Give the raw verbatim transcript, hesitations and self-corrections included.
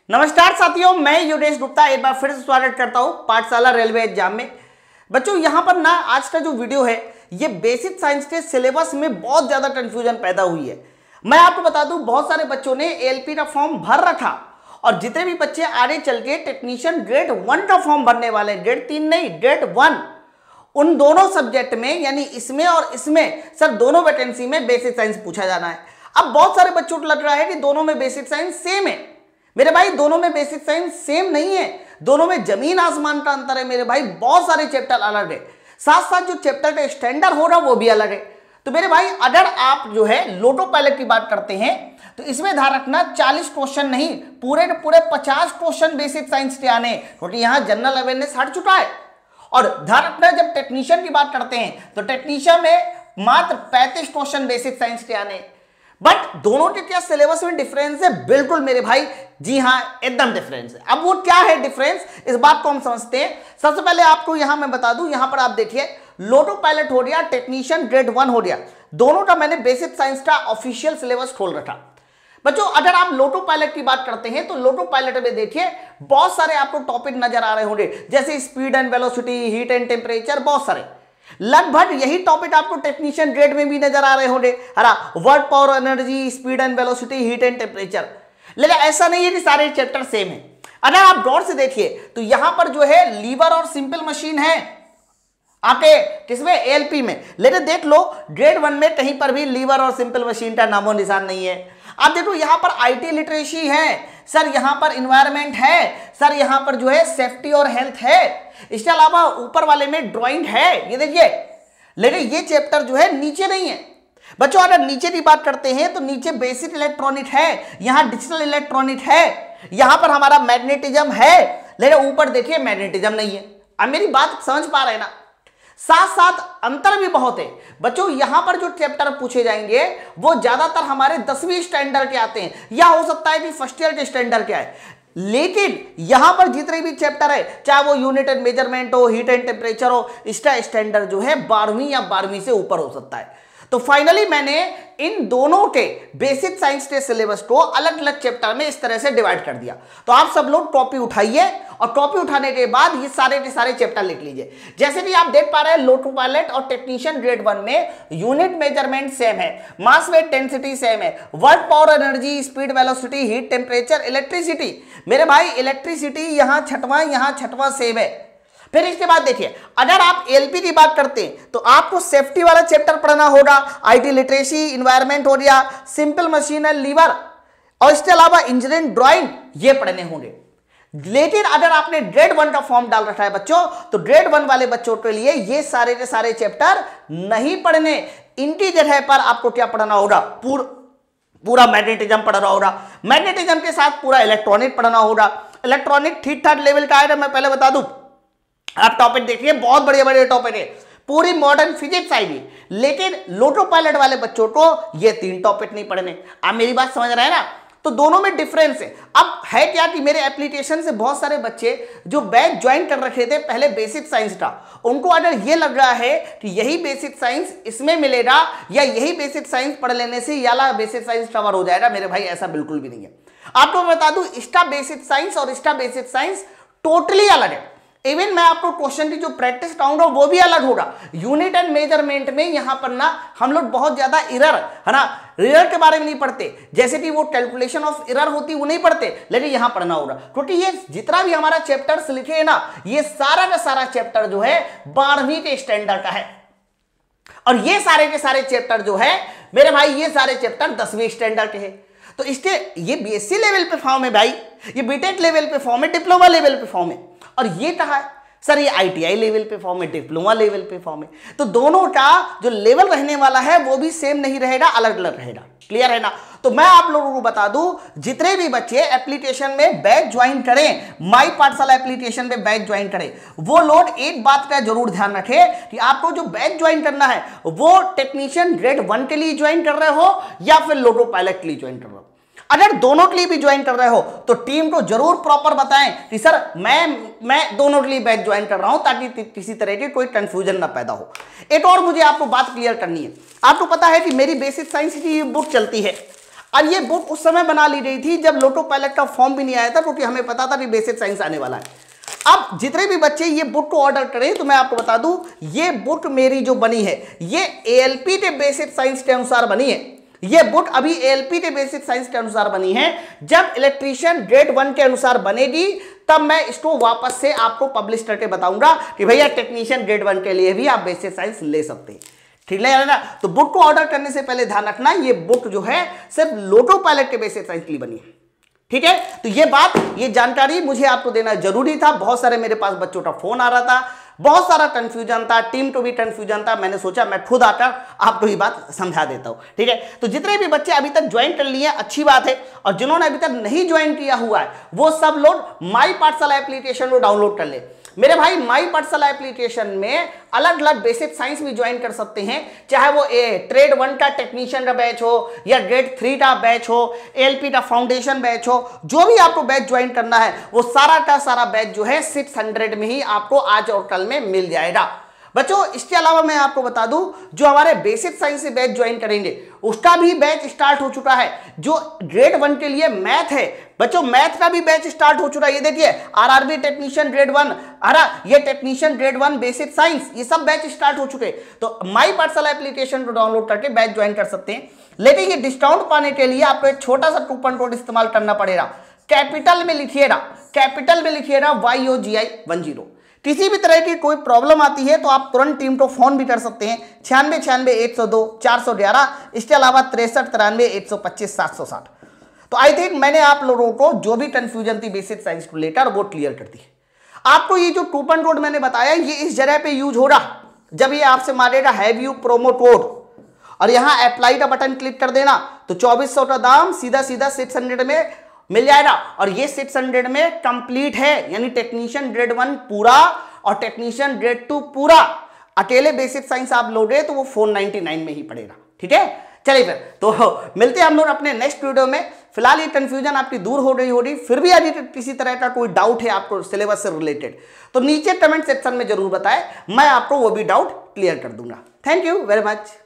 नमस्कार साथियों, मैं योगेश गुप्ता एक बार फिर से स्वागत करता हूं पाठशाला रेलवे एग्जाम में। बच्चों यहां पर ना आज का जो वीडियो है ये बेसिक साइंस के सिलेबस में बहुत ज्यादा कंफ्यूजन पैदा हुई है। मैं आपको बता दूं, बहुत सारे बच्चों ने एएलपी का फॉर्म भर रखा और जितने भी बच्चे आगे चल के टेक्नीशियन ग्रेड वन का फॉर्म भरने वाले, ग्रेड तीन नहीं ग्रेड वन, उन दोनों सब्जेक्ट में यानी इसमें और इसमें सर दोनों वैकेंसी में बेसिक साइंस पूछा जाना है। अब बहुत सारे बच्चों को लग रहा है कि दोनों में बेसिक साइंस सेम है। मेरे भाई दोनों में बेसिक साइंस सेम नहीं है, दोनों में जमीन आसमान का अंतर है। मेरे भाई बहुत सारे चैप्टर अलग है, साथ साथ जो चैप्टर का स्टैंडर्ड हो रहा वो भी अलग है। तो मेरे भाई अगर आप जो है लोटो पायलट की बात करते हैं तो इसमें ध्यान रखना चालीस क्वेश्चन नहीं, पूरे पूरे पचास क्वेश्चन बेसिक साइंस के आने, क्योंकि यहाँ जनरल अवेयरनेस हट चुका है। और ध्यान रखना जब टेक्नीशियन की बात करते हैं तो टेक्नीशियन में मात्र पैंतीस क्वेश्चन बेसिक साइंस के आने। बट दोनों के क्या सिलेबस में डिफरेंस है? बिल्कुल मेरे भाई, जी हाँ एकदम डिफरेंस है। अब वो क्या है डिफरेंस, इस बात को हम समझते हैं। सबसे पहले आपको यहां मैं बता दूं, यहां पर आप देखिए लोटो पायलट हो गया, टेक्नीशियन ग्रेड वन हो गया, दोनों का मैंने बेसिक साइंस का ऑफिशियल सिलेबस खोल रखा। बच्चों अगर आप लोटो पायलट की बात करते हैं तो लोटो पायलट में देखिए बहुत सारे आपको टॉपिक नजर आ रहे होंगे, जैसे speed and velocity, heat and temperature, बहुत सारे। लगभग यही टॉपिक आपको टेक्नीशियन ग्रेड में भी नजर आ रहे होंगे, हरा work power, energy, speed and velocity, heat and temperature. लेकिन ऐसा नहीं है कि सारे चैप्टर सेम है। अगर आप गौर से देखिए तो यहां पर जो है लीवर और सिंपल मशीन है आपके किसमें, एएलपी में। लेकिन देख लो ग्रेड वन में कहीं पर भी लीवर और सिंपल मशीन का नामो निशान नहीं है। आप देखो यहां पर आईटी लिटरेसी है सर, यहां पर इन्वायरमेंट है सर, यहां पर जो है सेफ्टी और हेल्थ है, इसके अलावा ऊपर वाले में ड्राइंग है, ये देखिए। लेकिन ये चैप्टर जो है नीचे नहीं है। बच्चों अगर नीचे की बात करते हैं तो नीचे बेसिक इलेक्ट्रॉनिक है, यहां डिजिटल इलेक्ट्रॉनिक है, यहां पर हमारा मैग्नेटिज्म है, लेकिन ऊपर देखिए मैग्नेटिज्म नहीं है। अब मेरी बात समझ पा रहे हैं ना? साथ साथ अंतर भी बहुत है। बच्चों यहां पर जो चैप्टर पूछे जाएंगे वो ज्यादातर हमारे दसवीं स्टैंडर्ड के आते हैं, या हो सकता है कि फर्स्ट ईयर के स्टैंडर्ड के आए। लेकिन यहां पर जितने भी चैप्टर है, चाहे वो यूनिट एंड मेजरमेंट हो, हीट एंड टेम्परेचर हो, इसका स्टैंडर्ड जो है बारहवीं या बारहवीं से ऊपर हो सकता है। तो फाइनली मैंने इन दोनों के बेसिक साइंस के सिलेबस को अलग अलग चैप्टर में इस तरह से डिवाइड कर दिया। तो आप सब लोग कॉपी उठाइए और कॉपी उठाने के बाद ये सारे के सारे चैप्टर लिख लीजिए। जैसे कि आप देख पा रहे हैं लोटो पायलट और टेक्नीशियन ग्रेड वन में यूनिट मेजरमेंट सेम है, मास वेट डेंसिटी सेम है, work power, energy, speed, velocity, heat, temperature, electricity. मेरे भाई इलेक्ट्रिसिटी यहां छठवां यहां छठवां सेम है। फिर इसके बाद देखिए अगर आप एलपी की बात करते हैं तो आपको सेफ्टी वाला चैप्टर पढ़ना होगा, आईटी लिटरेसी, इन्वायरमेंट हो गया, सिंपल मशीन एंड लीवर, और इसके अलावा इंजीनियरिंग ड्राइंग, ये पढ़ने होंगे। लेकिन अगर आपने ग्रेड वन का फॉर्म डाल रखा है बच्चों, तो ग्रेड वन वाले बच्चों के लिए ये सारे के सारे चैप्टर नहीं पढ़ने। इनकी जगह पर आपको क्या पढ़ना होगा, पूर, पूरा मैग्नेटिज्म पढ़ना होगा, मैग्नेटिज्म के साथ पूरा इलेक्ट्रॉनिक पढ़ना होगा। इलेक्ट्रॉनिक ठीक ठाक लेवल का है, मैं पहले बता दूं। आप टॉपिक देखिए बहुत बड़े बड़े टॉपिक है, पूरी मॉडर्न फिजिक्स आएगी। लेकिन लोटो पायलट वाले बच्चों को ये तीन टॉपिक नहीं पढ़ने। आप मेरी बात समझ रहे हैं ना? तो दोनों में डिफरेंस है। अब है क्या कि मेरे एप्लीकेशन से बहुत सारे बच्चे जो बैच ज्वाइन कर रखे थे पहले बेसिक साइंस का, उनको अगर ये लग रहा है कि यही बेसिक साइंस इसमें मिलेगा या यही बेसिक साइंस पढ़ लेने से याला बेसिक साइंस कवर हो जाएगा। मेरे भाई ऐसा बिल्कुल भी नहीं है। आपको मैं बता दूं इसका बेसिक साइंस और इसका बेसिक साइंस टोटली अलग है। इवन मैं आपको क्वेश्चन की जो प्रैक्टिस कराऊंगा वो भी अलग होगा। यूनिट एंड मेजरमेंट में यहां पर ना हम लोग बहुत ज्यादा एरर है ना, एरर के बारे में नहीं पढ़ते, जैसे कि वो कैलकुलेशन ऑफ एरर होती वो नहीं पढ़ते, लेकिन यहां पढ़ना होगा। क्योंकि ये जितना भी हमारा चैप्टर्स लिखे हैं ना, ये सारा का सारा चैप्टर जो है बारहवीं के स्टैंडर्ड का है, और ये सारे के सारे चैप्टर जो है मेरे भाई ये सारे चैप्टर दसवीं स्टैंडर्ड के है। तो इसके ये बीएससी लेवल पे फॉर्म है भाई, ये बीटेक लेवल पे फॉर्म है, डिप्लोमा लेवल पे फॉर्म है, और ये कहा है सर ये आईटीआई लेवल पे फॉर्म है, डिप्लोमा लेवल पे फॉर्म है। तो दोनों का जो लेवल रहने वाला है वो भी सेम नहीं रहेगा, अलग अलग रहेगा। क्लियर है ना? तो मैं आप लोगों को बता दूं, जितने भी बच्चे एप्लीकेशन में बैच ज्वाइन करें, माई पाठशाला एप्लीकेशन में बैच ज्वाइन करें, वो लोग एक बात का जरूर ध्यान रखें कि आपको जो बैच ज्वाइन करना है वो टेक्नीशियन ग्रेड वन के लिए ज्वाइन कर रहे हो या फिर लोटो पायलट के लिए ज्वाइन कर रहे हो। अगर दोनों के लिए भी ज्वाइन कर रहे हो तो टीम को जरूर प्रॉपर बताएं कि सर मैं मैं दोनों के लिए बैच ज्वाइन कर रहा हूं, ताकि किसी तरह की कोई कंफ्यूजन ना पैदा हो। एक और मुझे आपको बात क्लियर करनी है। आपको पता है कि मेरी बेसिक साइंस की बुक चलती है, और ये बुक उस समय बना ली गई थी जब लोटो पायलट का फॉर्म भी नहीं आया था, क्योंकि हमें पता था कि बेसिक साइंस आने वाला है। अब जितने भी बच्चे ये बुक को ऑर्डर करें तो मैं आपको बता दूं, ये बुक मेरी जो बनी है ये एएलपी के बेसिक साइंस के अनुसार बनी है। ये बुक अभी एएलपी के बेसिक साइंस के अनुसार बनी है। जब इलेक्ट्रीशियन ग्रेड वन के अनुसार बनेगी तब मैं इसको वापस से आपको पब्लिश करके बताऊंगा कि भैया टेक्नीशियन ग्रेड वन के लिए भी आप बेसिक साइंस ले सकते हैं। ठीक है ना? तो बुक को ऑर्डर करने से पहले ध्यान रखना, ये बुक जो है सिर्फ लोटो पायलट के बेसिक साइंस के लिए बनी है। ठीक है, तो ये बात, ये जानकारी मुझे आपको देना जरूरी था। बहुत सारे मेरे पास बच्चों का फोन आ रहा था, बहुत सारा कंफ्यूजन था, टीम को भी कंफ्यूजन था। मैंने सोचा मैं खुद आकर आपको ये बात समझा देता हूं। ठीक है, तो जितने भी बच्चे अभी तक ज्वाइन कर लिए अच्छी बात है, और जिन्होंने अभी तक नहीं ज्वाइन किया हुआ है वो सब लोग माई पाठशाला एप्लीकेशन को डाउनलोड कर ले। मेरे भाई माई पाठशाला एप्लीकेशन में अलग अलग बेसिक साइंस भी ज्वाइन कर सकते हैं, चाहे वो ए ट्रेड वन का टेक्नीशियन का बैच हो या ग्रेड थ्री का बैच हो, एएलपी का फाउंडेशन बैच हो, जो भी आपको बैच ज्वाइन करना है वो सारा का सारा बैच जो है सिक्स हंड्रेड में ही आपको आज और कल में मिल जाएगा। बच्चों इसके अलावा मैं आपको बता दूं, जो हमारे बेसिक साइंस से बैच ज्वाइन करेंगे उसका भी बैच स्टार्ट हो चुका है। जो ग्रेड वन के लिए मैथ है बच्चों, मैथ का भी बैच स्टार्ट हो चुका है। ये देखिए आरआरबी टेक्नीशियन ग्रेड वन, अरे ये technician grade one basic science, ये सब बैच स्टार्ट हो चुके। तो माई पाठशाला एप्लीकेशन को डाउनलोड करके बैच ज्वाइन कर सकते हैं। लेकिन ये डिस्काउंट पाने के लिए आपको एक छोटा सा कूपन कोड इस्तेमाल करना पड़ेगा। कैपिटल में लिखिएगा, कैपिटल में लिखिएगा Y O G I one zero. किसी भी तरह की कोई प्रॉब्लम आती है तो आप तुरंत टीम को फोन भी कर सकते हैं, छियानवे छियानवे एक सौ दो चार सौ ग्यारह, इसके अलावा तिरसठ तिरानवे एक सौ पच्चीस सात सौ साठ। तो आई थिंक मैंने आप लोगों को जो भी कंफ्यूजन थी बेसिक साइंस को लेकर वो क्लियर कर दी। आपको ये जो कूपन कोड मैंने बताया ये इस जगह पे यूज हो रहा जब ये आपसे मारेगा हैव यू प्रोमो कोड, और यहाँ अप्लाई का बटन क्लिक कर देना तो चौबीस सौ का दाम सीधा सीधा सिक्स हंड्रेड में मिल जाएगा। और ये सिक्स हंड्रेड में कंप्लीट है, यानी टेक्नीशियन ग्रेड वन पूरा और टेक्नीशियन ग्रेड टू पूरा। अकेले बेसिक साइंस आप लोगे तो वो फोर नाइनटी नाइन में ही पड़ेगा। ठीक है, चलिए फिर तो मिलते हैं हम लोग अपने नेक्स्ट वीडियो में। फिलहाल ये कंफ्यूजन आपकी दूर हो रही होगी। फिर भी यदि किसी तरह का कोई डाउट है आपको सिलेबस से रिलेटेड तो नीचे कमेंट सेक्शन में जरूर बताएं, मैं आपको वो भी डाउट क्लियर कर दूंगा। Thank you very much.